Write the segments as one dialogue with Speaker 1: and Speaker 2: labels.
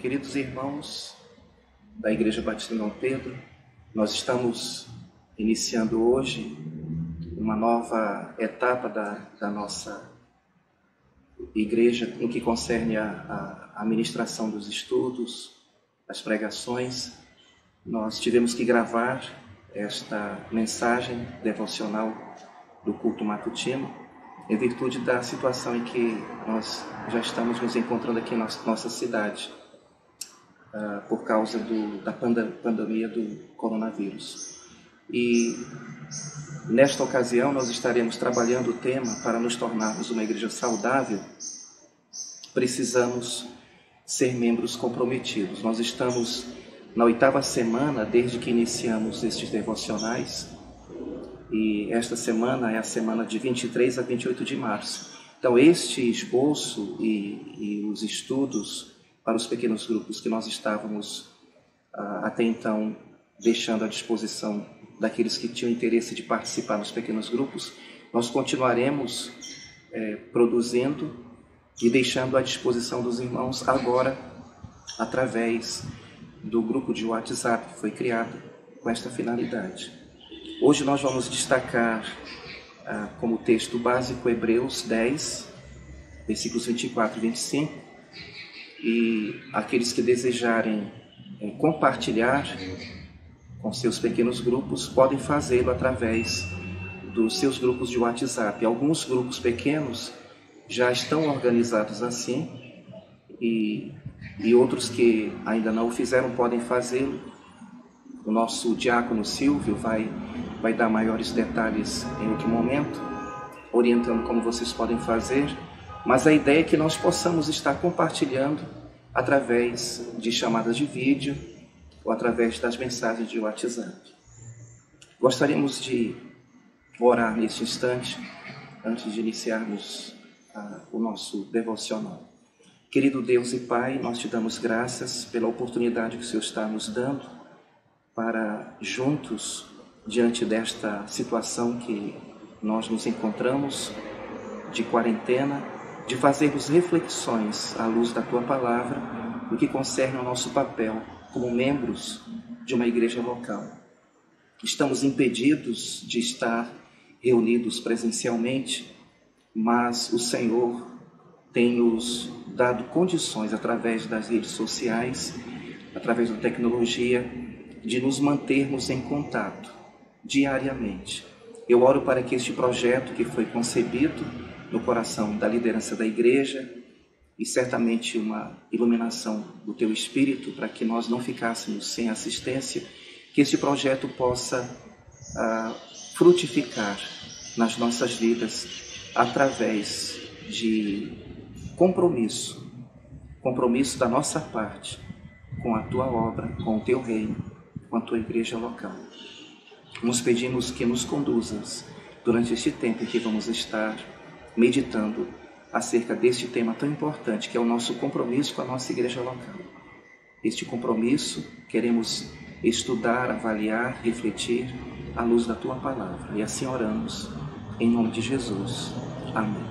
Speaker 1: Queridos irmãos da Igreja Batista Dom Pedro, nós estamos iniciando hoje uma nova etapa da nossa igreja no que concerne a ministração dos estudos, as pregações. Nós tivemos que gravar esta mensagem devocional do culto matutino em virtude da situação em que nós já estamos nos encontrando aqui na nossa cidade, por causa da pandemia do coronavírus. E nesta ocasião nós estaremos trabalhando o tema: para nos tornarmos uma igreja saudável, precisamos ser membros comprometidos. Nós estamos na 8ª semana desde que iniciamos estes devocionais, e esta semana é a semana de 23 a 28 de março. Então este esboço e os estudos para os pequenos grupos que nós estávamos até então deixando à disposição daqueles que tinham interesse de participar nos pequenos grupos, nós continuaremos produzindo e deixando à disposição dos irmãos agora através do grupo de WhatsApp que foi criado com esta finalidade. Hoje nós vamos destacar como texto básico Hebreus 10, versículos 24 e 25, e aqueles que desejarem compartilhar com seus pequenos grupos podem fazê-lo através dos seus grupos de WhatsApp. Alguns grupos pequenos já estão organizados assim, e outros que ainda não o fizeram podem fazê-lo. O nosso diácono Silvio vai dar maiores detalhes em outro momento, orientando como vocês podem fazer, mas a ideia é que nós possamos estar compartilhando através de chamadas de vídeo ou através das mensagens de WhatsApp. Gostaríamos de orar neste instante, antes de iniciarmos o nosso devocional. Querido Deus e Pai, nós te damos graças pela oportunidade que o Senhor está nos dando para juntos, diante desta situação que nós nos encontramos de quarentena, de fazermos reflexões à luz da Tua Palavra no que concerne ao nosso papel como membros de uma igreja local. Estamos impedidos de estar reunidos presencialmente, mas o Senhor tem nos dado condições, através das redes sociais, através da tecnologia, de nos mantermos em contato diariamente. Eu oro para que este projeto que foi concebido no coração da liderança da igreja, e certamente uma iluminação do Teu Espírito para que nós não ficássemos sem assistência, que este projeto possa frutificar nas nossas vidas através de compromisso da nossa parte com a Tua obra, com o Teu reino, com a Tua igreja local. Nos pedimos que nos conduzas durante este tempo em que vamos estar meditando acerca deste tema tão importante, que é o nosso compromisso com a nossa igreja local. Este compromisso queremos estudar, avaliar, refletir à luz da Tua Palavra. E assim oramos, em nome de Jesus. Amém.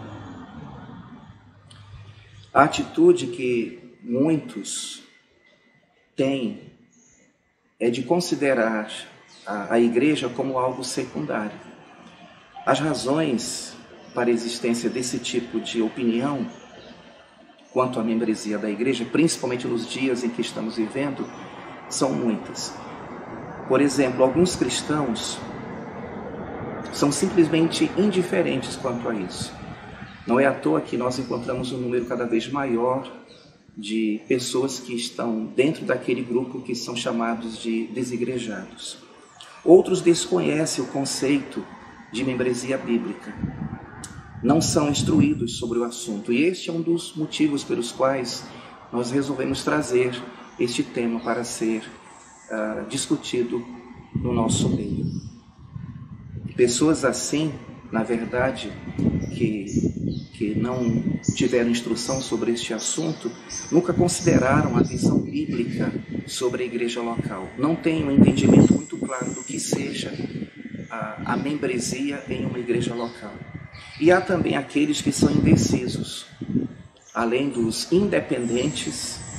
Speaker 1: A atitude que muitos têm é de considerar a igreja como algo secundário. As razões para a existência desse tipo de opinião quanto à membresia da igreja, principalmente nos dias em que estamos vivendo, são muitas. Por exemplo, alguns cristãos são simplesmente indiferentes quanto a isso. Não é à toa que nós encontramos um número cada vez maior de pessoas que estão dentro daquele grupo que são chamados de desigrejados. Outros desconhecem o conceito de membresia bíblica, não são instruídos sobre o assunto, e este é um dos motivos pelos quais nós resolvemos trazer este tema para ser discutido no nosso meio. Pessoas assim, na verdade, que não tiveram instrução sobre este assunto, nunca consideraram a visão bíblica sobre a igreja local, não têm um entendimento muito claro do que seja a membresia em uma igreja local. E há também aqueles que são indecisos, além dos independentes,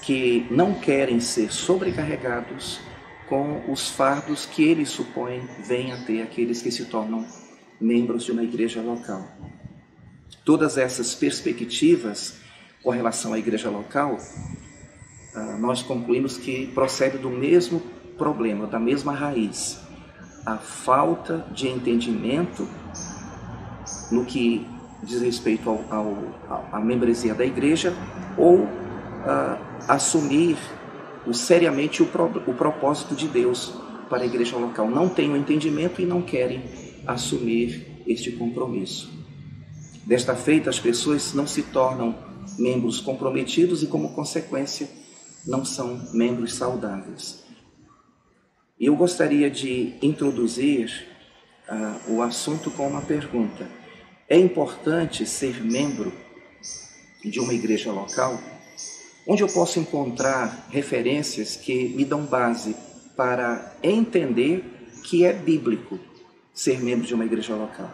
Speaker 1: que não querem ser sobrecarregados com os fardos que eles supõem vêm a ter aqueles que se tornam membros de uma igreja local. Todas essas perspectivas com relação à igreja local, nós concluímos que procede do mesmo problema, da mesma raiz. A falta de entendimento no que diz respeito à membresia da igreja, ou assumir seriamente o propósito de Deus para a igreja local. Não têm o entendimento e não querem assumir este compromisso. Desta feita, as pessoas não se tornam membros comprometidos e, como consequência, não são membros saudáveis. Eu gostaria de introduzir o assunto com uma pergunta. É importante ser membro de uma igreja local? Onde eu posso encontrar referências que me dão base para entender que é bíblico ser membro de uma igreja local?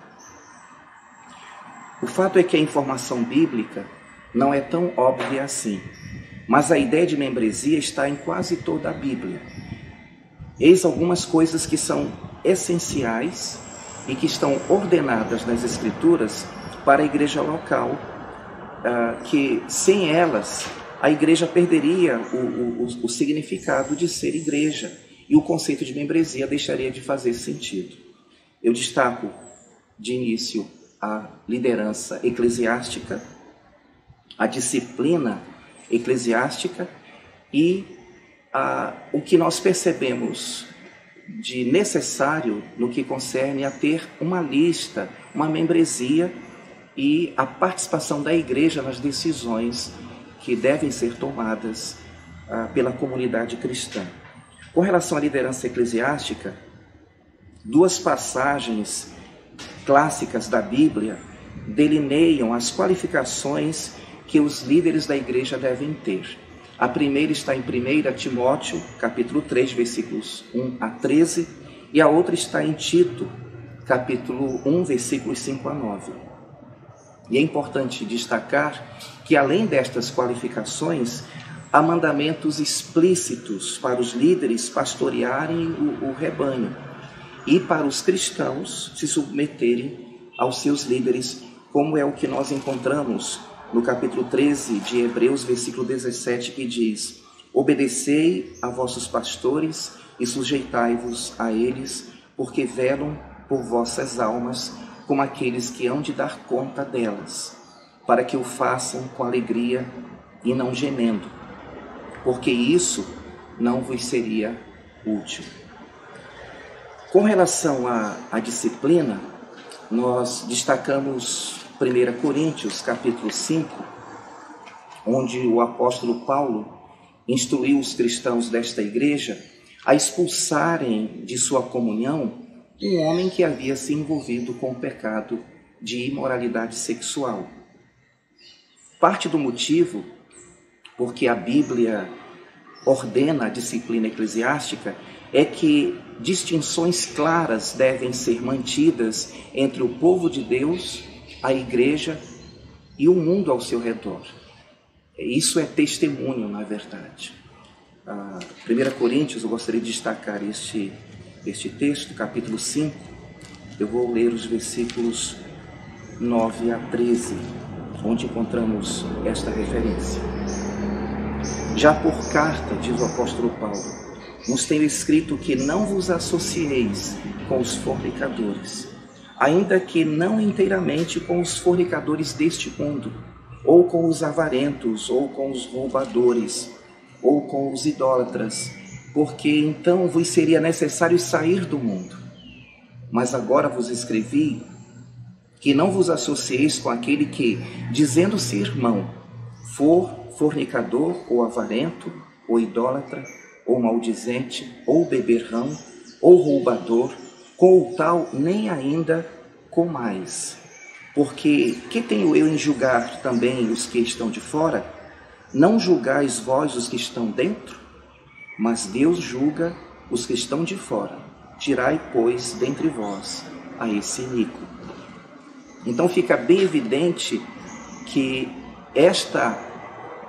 Speaker 1: O fato é que a informação bíblica não é tão óbvia assim, mas a ideia de membresia está em quase toda a Bíblia. Eis algumas coisas que são essenciais e que estão ordenadas nas Escrituras para a igreja local, que sem elas a igreja perderia o significado de ser igreja e o conceito de membresia deixaria de fazer sentido. Eu destaco de início a liderança eclesiástica, a disciplina eclesiástica e o que nós percebemos de necessário no que concerne a ter uma lista, uma membresia e a participação da igreja nas decisões que devem ser tomadas pela comunidade cristã. Com relação à liderança eclesiástica, duas passagens clássicas da Bíblia delineiam as qualificações que os líderes da igreja devem ter. A primeira está em 1 Timóteo, capítulo 3, versículos 1 a 13, e a outra está em Tito, capítulo 1, versículos 5 a 9. E é importante destacar que, além destas qualificações, há mandamentos explícitos para os líderes pastorearem o rebanho e para os cristãos se submeterem aos seus líderes, como é o que nós encontramos no capítulo 13 de Hebreus, versículo 17, que diz: obedecei a vossos pastores e sujeitai-vos a eles, porque velam por vossas almas, como aqueles que hão de dar conta delas, para que o façam com alegria e não gemendo, porque isso não vos seria útil. Com relação à disciplina, nós destacamos 1 Coríntios, capítulo 5, onde o apóstolo Paulo instruiu os cristãos desta igreja a expulsarem de sua comunhão um homem que havia se envolvido com o pecado de imoralidade sexual. Parte do motivo porque a Bíblia ordena a disciplina eclesiástica é que distinções claras devem ser mantidas entre o povo de Deus, a igreja e o mundo ao seu redor. Isso é testemunho, na verdade. 1 Coríntios, eu gostaria de destacar este texto, capítulo 5. Eu vou ler os versículos 9 a 13, onde encontramos esta referência. Já por carta, diz o apóstolo Paulo, nos tenho escrito que não vos associeis com os fornicadores, ainda que não inteiramente com os fornicadores deste mundo, ou com os avarentos, ou com os roubadores, ou com os idólatras, porque então vos seria necessário sair do mundo. Mas agora vos escrevi que não vos associeis com aquele que, dizendo-se irmão, for fornicador, ou avarento, ou idólatra, ou maldizente, ou beberrão, ou roubador, com o tal nem ainda comais. Porque que tenho eu em julgar também os que estão de fora? Não julgais vós os que estão dentro? Mas Deus julga os que estão de fora. Tirai, pois, dentre vós a esse iníquo. Então fica bem evidente que esta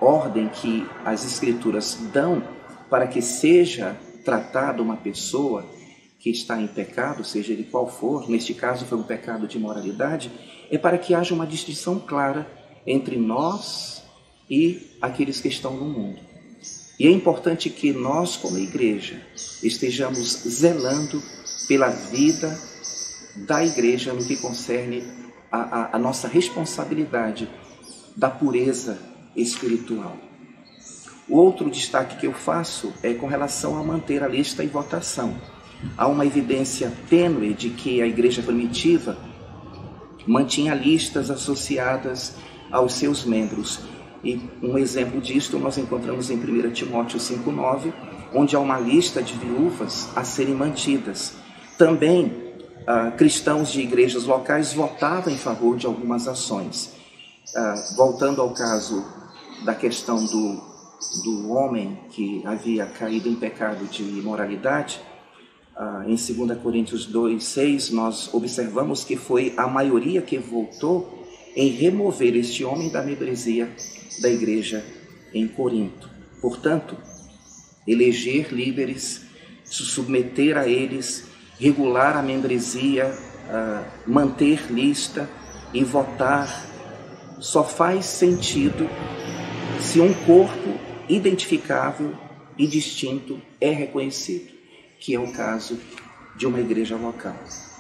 Speaker 1: ordem que as Escrituras dão para que seja tratada uma pessoa que está em pecado, seja ele qual for, neste caso foi um pecado de imoralidade, é para que haja uma distinção clara entre nós e aqueles que estão no mundo. E é importante que nós, como igreja, estejamos zelando pela vida da igreja no que concerne a nossa responsabilidade da pureza espiritual. O outro destaque que eu faço é com relação a manter a lista em votação. Há uma evidência tênue de que a igreja primitiva mantinha listas associadas aos seus membros. E um exemplo disto nós encontramos em 1 Timóteo 5,9, onde há uma lista de viúvas a serem mantidas. Também cristãos de igrejas locais votavam em favor de algumas ações. Voltando ao caso da questão do homem que havia caído em pecado de imoralidade, em 2 Coríntios 2,6, nós observamos que foi a maioria que votou em remover este homem da membresia da igreja em Corinto. Portanto, eleger líderes, se submeter a eles, regular a membresia, manter lista e votar, só faz sentido se um corpo identificável e distinto é reconhecido, que é o caso de uma igreja local.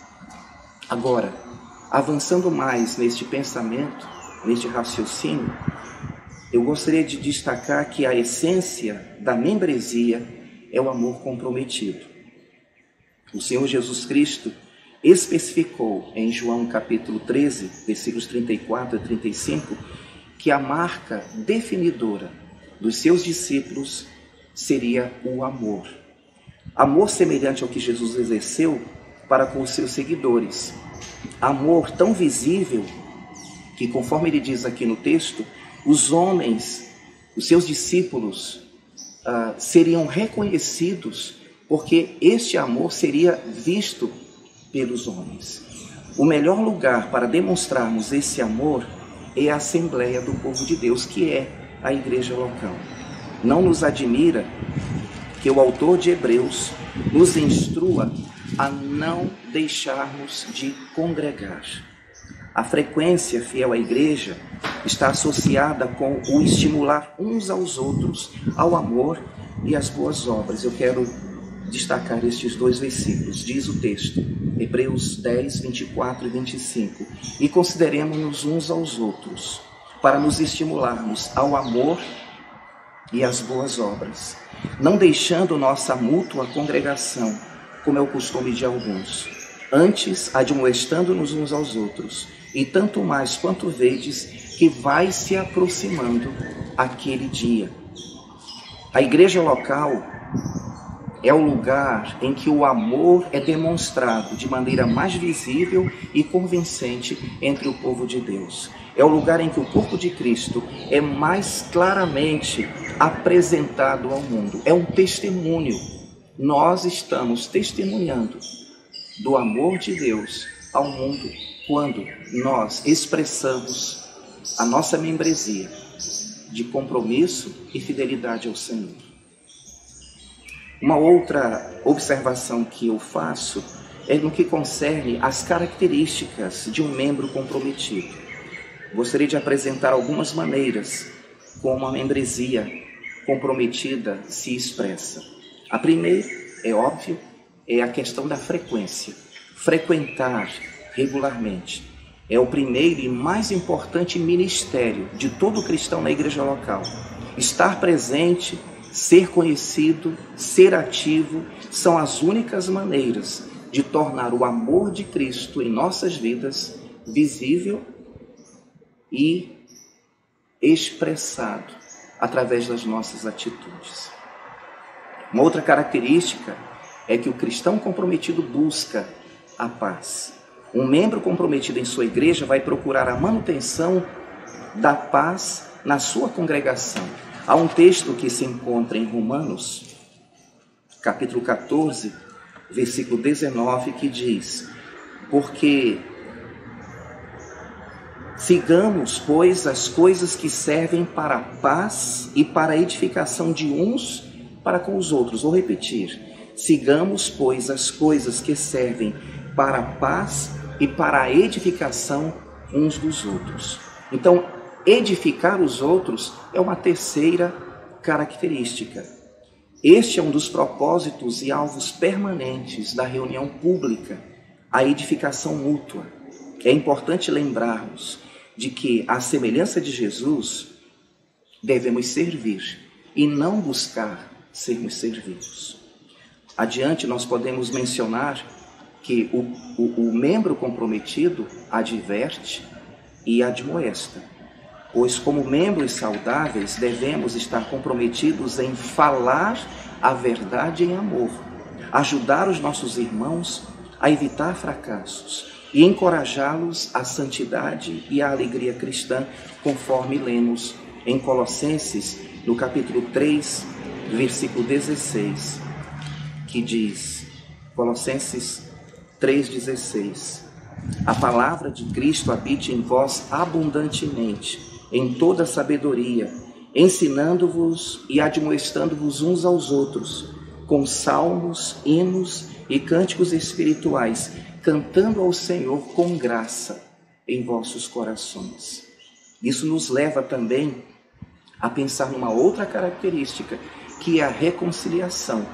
Speaker 1: Agora, avançando mais neste pensamento, neste raciocínio, eu gostaria de destacar que a essência da membresia é o amor comprometido. O Senhor Jesus Cristo especificou em João capítulo 13, versículos 34 a 35, que a marca definidora dos seus discípulos seria o amor. Amor semelhante ao que Jesus exerceu para com os seus seguidores. Amor tão visível que, conforme ele diz aqui no texto, os homens, os seus discípulos, seriam reconhecidos porque este amor seria visto pelos homens. O melhor lugar para demonstrarmos esse amor é a Assembleia do Povo de Deus, que é a igreja local. Não nos admira que o autor de Hebreus nos instrua a não deixarmos de congregar. A frequência fiel à igreja está associada com o estimular uns aos outros ao amor e às boas obras. Eu quero destacar estes dois versículos. Diz o texto, Hebreus 10, 24 e 25. E consideremos-nos uns aos outros para nos estimularmos ao amor e às boas obras, não deixando nossa mútua congregação, como é o costume de alguns, antes admoestando-nos uns aos outros, e tanto mais quanto vedes que vai se aproximando aquele dia. A igreja local é o lugar em que o amor é demonstrado de maneira mais visível e convincente entre o povo de Deus. É o lugar em que o corpo de Cristo é mais claramente apresentado ao mundo. É um testemunho. Nós estamos testemunhando do amor de Deus ao mundo quando nós expressamos a nossa membresia de compromisso e fidelidade ao Senhor. Uma outra observação que eu faço é no que concerne as características de um membro comprometido. Gostaria de apresentar algumas maneiras como a membresia comprometida se expressa. A primeira, é óbvio, é a questão da frequência. Frequentar regularmente é o primeiro e mais importante ministério de todo cristão na igreja local. Estar presente, ser conhecido, ser ativo, são as únicas maneiras de tornar o amor de Cristo em nossas vidas visível e expressado através das nossas atitudes. Uma outra característica é que o cristão comprometido busca a paz. Um membro comprometido em sua igreja vai procurar a manutenção da paz na sua congregação. Há um texto que se encontra em Romanos, capítulo 14, versículo 19, que diz: porque Sigamos, pois, as coisas que servem para a paz e para a edificação de uns para com os outros. Vou repetir. Sigamos, pois, as coisas que servem para a paz e para a edificação uns dos outros. Então, edificar os outros é uma terceira característica. Este é um dos propósitos e alvos permanentes da reunião pública, a edificação mútua. É importante lembrarmos de que, à semelhança de Jesus, devemos servir e não buscar sermos servidos. Adiante, nós podemos mencionar que o membro comprometido adverte e admoesta, pois como membros saudáveis devemos estar comprometidos em falar a verdade em amor, ajudar os nossos irmãos a evitar fracassos e encorajá-los à santidade e à alegria cristã, conforme lemos em Colossenses, no capítulo 3, versículo 16, que diz, Colossenses 3,16: a palavra de Cristo habite em vós abundantemente, em toda sabedoria, ensinando-vos e admoestando-vos uns aos outros, com salmos, hinos e cânticos espirituais, cantando ao Senhor com graça em vossos corações. Isso nos leva também a pensar numa outra característica, que é a reconciliação.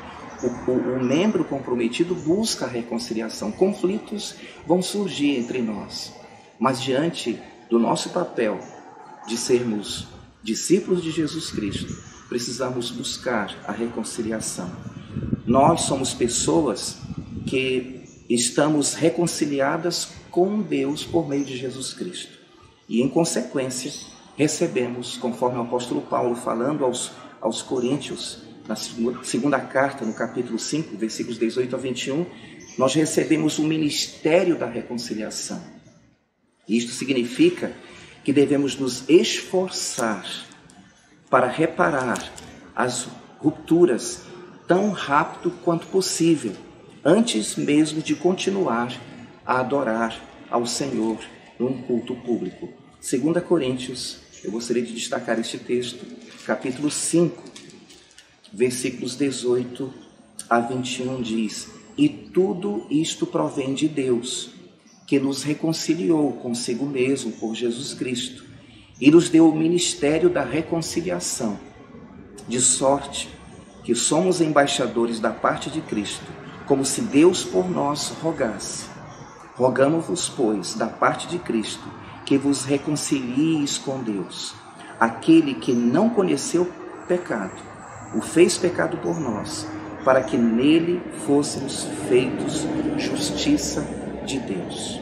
Speaker 1: O membro comprometido busca a reconciliação. Conflitos vão surgir entre nós, mas diante do nosso papel de sermos discípulos de Jesus Cristo, precisamos buscar a reconciliação. Nós somos pessoas que estamos reconciliadas com Deus por meio de Jesus Cristo. E, em consequência, recebemos, conforme o apóstolo Paulo falando aos Coríntios, na segunda carta, no capítulo 5, versículos 18 a 21, nós recebemos o ministério da reconciliação. Isto significa que devemos nos esforçar para reparar as rupturas tão rápido quanto possível, antes mesmo de continuar a adorar ao Senhor num culto público. 2 Coríntios, eu gostaria de destacar este texto, capítulo 5, versículos 18 a 21 diz: e tudo isto provém de Deus, que nos reconciliou consigo mesmo por Jesus Cristo, e nos deu o ministério da reconciliação, de sorte que somos embaixadores da parte de Cristo, como se Deus por nós rogasse. Rogamo-vos, pois, da parte de Cristo, que vos reconcilieis com Deus. Aquele que não conheceu pecado, o fez pecado por nós, para que nele fôssemos feitos justiça de Deus.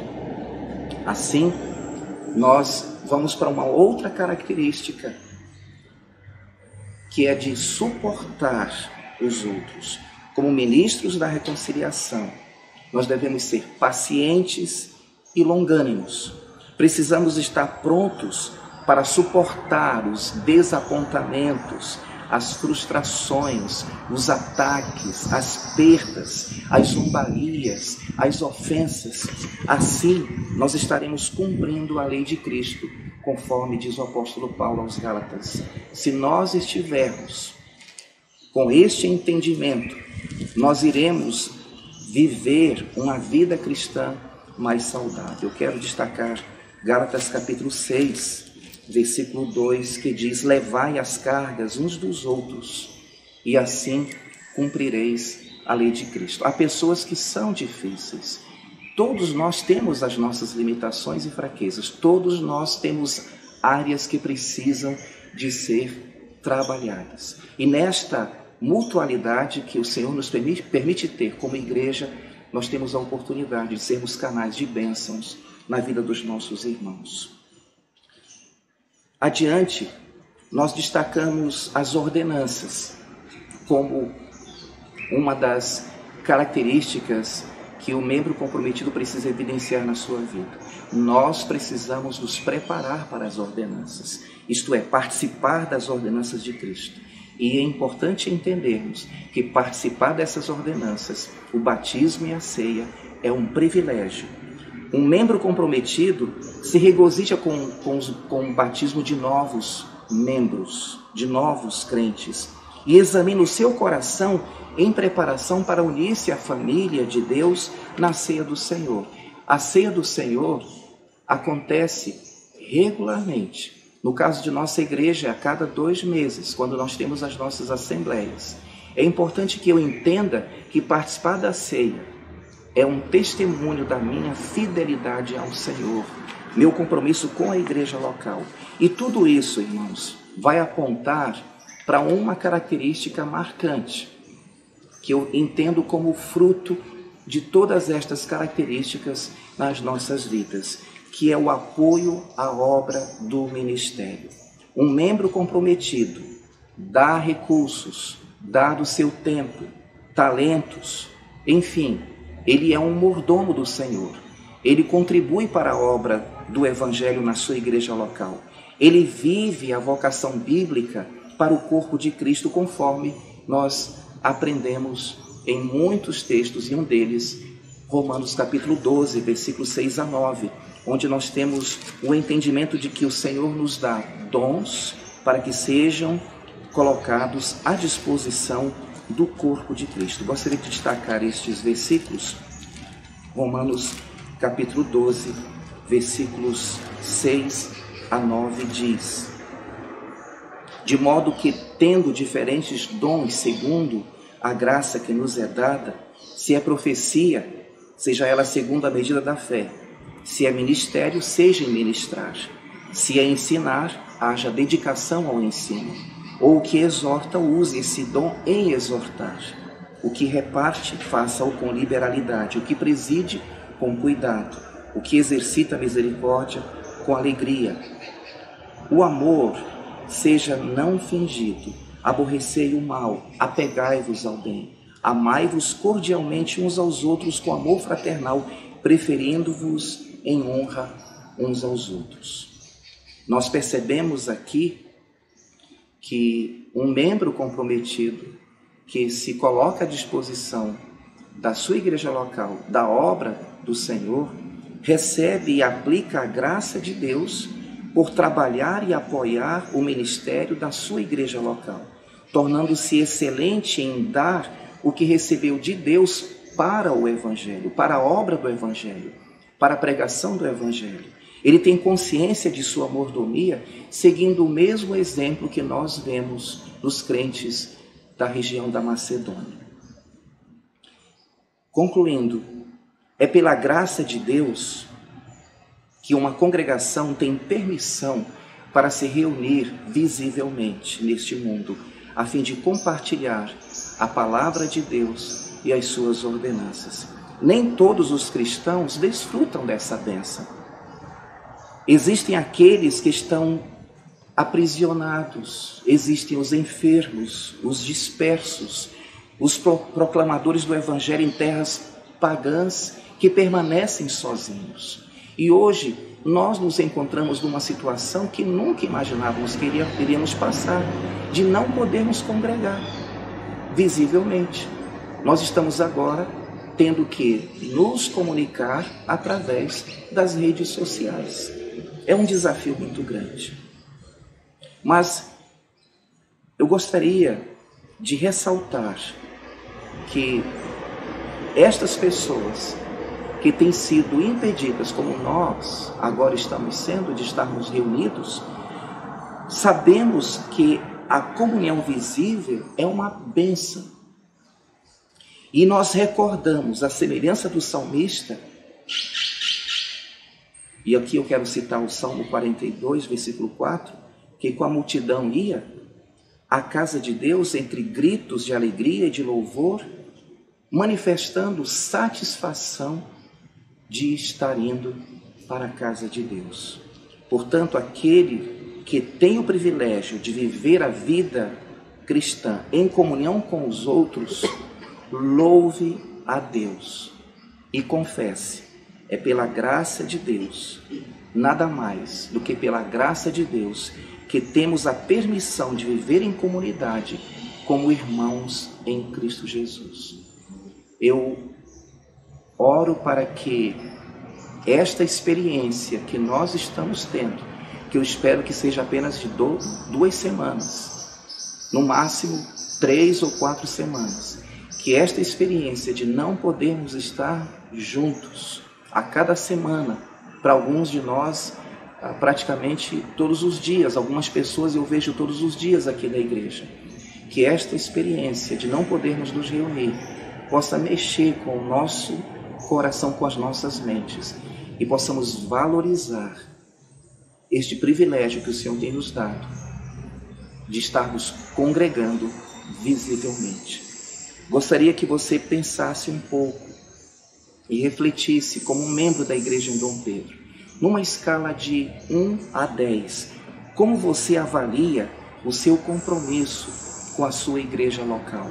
Speaker 1: Assim, nós vamos para uma outra característica, que é de suportar os outros. Como ministros da reconciliação, nós devemos ser pacientes e longânimos. Precisamos estar prontos para suportar os desapontamentos, as frustrações, os ataques, as perdas, as zombarias, as ofensas. Assim, nós estaremos cumprindo a lei de Cristo, conforme diz o apóstolo Paulo aos Gálatas. Se nós estivermos com este entendimento, nós iremos viver uma vida cristã mais saudável. Eu quero destacar Gálatas capítulo 6, versículo 2, que diz: levai as cargas uns dos outros, e assim cumprireis a lei de Cristo. Há pessoas que são difíceis. Todos nós temos as nossas limitações e fraquezas. Todos nós temos áreas que precisam de ser trabalhadas. E nesta mutualidade que o Senhor nos permite ter como igreja, nós temos a oportunidade de sermos canais de bênçãos na vida dos nossos irmãos. Adiante, nós destacamos as ordenanças como uma das características que o membro comprometido precisa evidenciar na sua vida. Nós precisamos nos preparar para as ordenanças, isto é, participar das ordenanças de Cristo. E é importante entendermos que participar dessas ordenanças, o batismo e a ceia, é um privilégio, Um membro comprometido se regozija com o batismo de novos membros, de novos crentes, e examina o seu coração em preparação para unir-se à família de Deus na ceia do Senhor. A ceia do Senhor acontece regularmente. No caso de nossa igreja, a cada 2 meses, quando nós temos as nossas assembleias. É importante que eu entenda que participar da ceia é um testemunho da minha fidelidade ao Senhor, meu compromisso com a igreja local. E tudo isso, irmãos, vai apontar para uma característica marcante, que eu entendo como fruto de todas estas características nas nossas vidas, que é o apoio à obra do ministério. Um membro comprometido dá recursos, dá do seu tempo, talentos, enfim, ele é um mordomo do Senhor. Ele contribui para a obra do Evangelho na sua igreja local. Ele vive a vocação bíblica para o corpo de Cristo, conforme nós aprendemos em muitos textos, e um deles, Romanos capítulo 12, versículos 6 a 9, onde nós temos o entendimento de que o Senhor nos dá dons para que sejam colocados à disposição do corpo de Cristo. Gostaria de destacar estes versículos. Romanos capítulo 12, versículos 6 a 9 diz: de modo que, tendo diferentes dons segundo a graça que nos é dada, se é profecia, seja ela segundo a medida da fé; se é ministério, seja em ministrar; se é ensinar, haja dedicação ao ensino; ou o que exorta, use esse dom em exortar; o que reparte, faça-o com liberalidade; o que preside, com cuidado; o que exercita a misericórdia, com alegria. O amor seja não fingido, aborrecei o mal, apegai-vos ao bem, amai-vos cordialmente uns aos outros com amor fraternal, preferindo-vos em honra uns aos outros. Nós percebemos aqui que um membro comprometido, que se coloca à disposição da sua igreja local, da obra do Senhor, recebe e aplica a graça de Deus por trabalhar e apoiar o ministério da sua igreja local, tornando-se excelente em dar o que recebeu de Deus para o Evangelho, para a obra do Evangelho, para a pregação do Evangelho. Ele tem consciência de sua mordomia, seguindo o mesmo exemplo que nós vemos nos crentes da região da Macedônia. Concluindo, é pela graça de Deus que uma congregação tem permissão para se reunir visivelmente neste mundo, a fim de compartilhar a palavra de Deus e as suas ordenanças. Nem todos os cristãos desfrutam dessa bênção. Existem aqueles que estão aprisionados, existem os enfermos, os dispersos, os proclamadores do Evangelho em terras pagãs que permanecem sozinhos. E hoje nós nos encontramos numa situação que nunca imaginávamos que iríamos passar, de não podermos congregar visivelmente. Nós estamos agora tendo que nos comunicar através das redes sociais. É um desafio muito grande. Mas eu gostaria de ressaltar que estas pessoas que têm sido impedidas, como nós agora estamos sendo, de estarmos reunidos, sabemos que a comunhão visível é uma bênção. E nós recordamos, a semelhança do salmista, e aqui eu quero citar o Salmo 42, versículo 4, que com a multidão ia à casa de Deus entre gritos de alegria e de louvor, manifestando satisfação de estar indo para a casa de Deus. Portanto, aquele que tem o privilégio de viver a vida cristã em comunhão com os outros, louve a Deus e confesse: é pela graça de Deus, nada mais do que pela graça de Deus, que temos a permissão de viver em comunidade como irmãos em Cristo Jesus. Eu oro para que esta experiência que nós estamos tendo, que eu espero que seja apenas de 2 semanas, no máximo 3 ou 4 semanas, que esta experiência de não podermos estar juntos a cada semana, para alguns de nós, praticamente todos os dias, algumas pessoas eu vejo todos os dias aqui na igreja, que esta experiência de não podermos nos reunir possa mexer com o nosso coração, com as nossas mentes, e possamos valorizar este privilégio que o Senhor tem nos dado, de estarmos congregando visivelmente. Gostaria que você pensasse um pouco e refletisse como um membro da igreja em Dom Pedro, numa escala de 1 a 10, como você avalia o seu compromisso com a sua igreja local.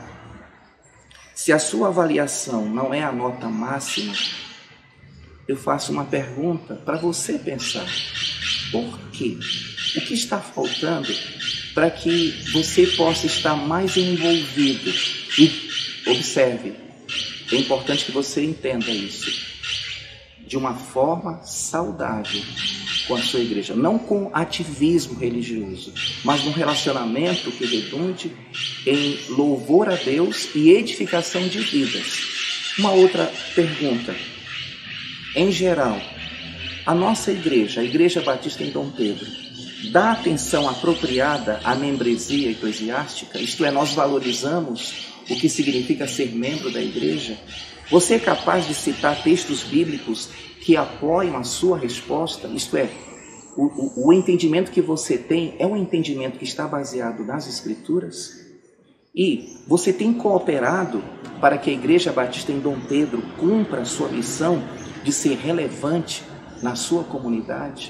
Speaker 1: Se a sua avaliação não é a nota máxima, eu faço uma pergunta para você pensar. Por quê? O que está faltando para que você possa estar mais envolvido? E observe, é importante que você entenda isso, de uma forma saudável com a sua igreja, não com ativismo religioso, mas num relacionamento que redunde em louvor a Deus e edificação de vidas. Uma outra pergunta. Em geral, a nossa igreja, a Igreja Batista em Dom Pedro, dá atenção apropriada à membresia eclesiástica? Isto é, nós valorizamos o que significa ser membro da igreja? Você é capaz de citar textos bíblicos que apoiam a sua resposta? Isto é, o entendimento que você tem é um entendimento que está baseado nas Escrituras? E você tem cooperado para que a Igreja Batista em Dom Pedro cumpra a sua missão de ser relevante na sua comunidade?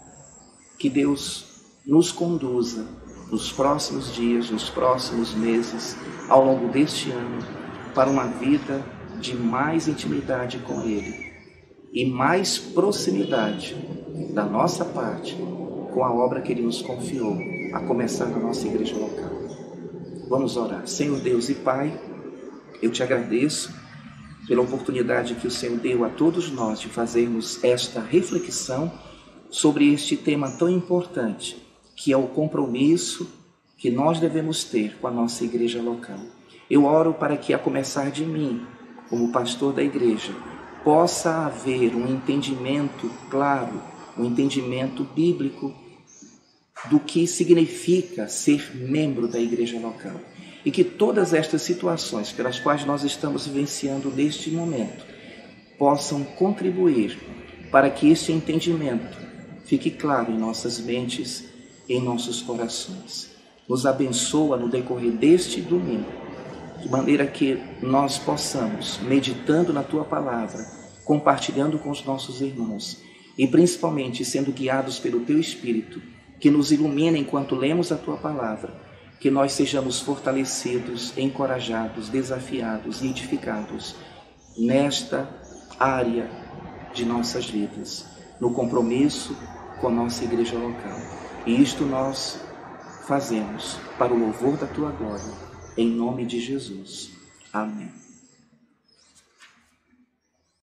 Speaker 1: Que Deus nos conduza nos próximos dias, nos próximos meses, ao longo deste ano, para uma vida de mais intimidade com Ele e mais proximidade da nossa parte com a obra que Ele nos confiou, a começar na nossa igreja local. Vamos orar. Senhor Deus e Pai, eu te agradeço pela oportunidade que o Senhor deu a todos nós de fazermos esta reflexão sobre este tema tão importante, que é o compromisso que nós devemos ter com a nossa igreja local. Eu oro para que, a começar de mim, como pastor da igreja, possa haver um entendimento claro, um entendimento bíblico do que significa ser membro da igreja local. E que todas estas situações pelas quais nós estamos vivenciando neste momento possam contribuir para que esse entendimento fique claro em nossas mentes, em nossos corações. Nos abençoa no decorrer deste domingo, de maneira que nós possamos, meditando na Tua Palavra, compartilhando com os nossos irmãos e principalmente sendo guiados pelo Teu Espírito, que nos ilumina enquanto lemos a Tua Palavra, que nós sejamos fortalecidos, encorajados, desafiados e edificados nesta área de nossas vidas, no compromisso com a nossa igreja local. E isto nós fazemos para o louvor da Tua glória, em nome de Jesus. Amém.